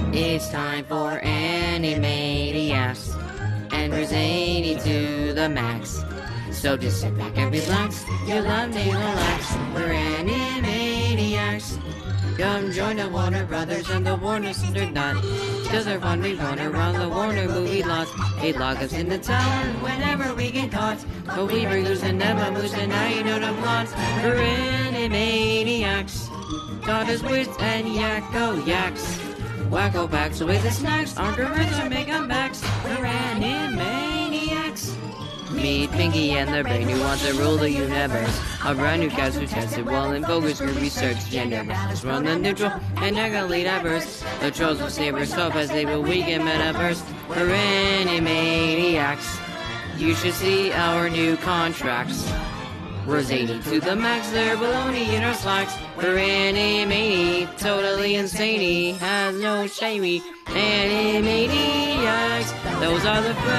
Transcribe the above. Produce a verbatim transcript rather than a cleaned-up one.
It's time for Animaniacs, and we're zany to the max. So just sit back and relax, you'll love me, relax. We're Animaniacs. Come join the Warner Brothers and the Warner Sister Dot. Cause they're fun, we run around the Warner movie lots. They lock us in the tower whenever we get caught. But we bring loose and never moose, and now you know the plots. We're Animaniacs. Taught us wits and yakko yaks. Wacko backs with the snacks. Our careers are make comebacks. We're Animaniacs. Meet Pinky and the brain who wants to rule the universe. A brand new cast who tested well in focus group research. Gender balance, run the neutral, and they're gonna lead our verse. The trolls will save herself as they will weaken metaverse. We're Animaniacs. You should see our new contracts. We're zany to the max, they're baloney in our slacks. We're Animani, totally insane, has no shamey. Animaniacs, those are the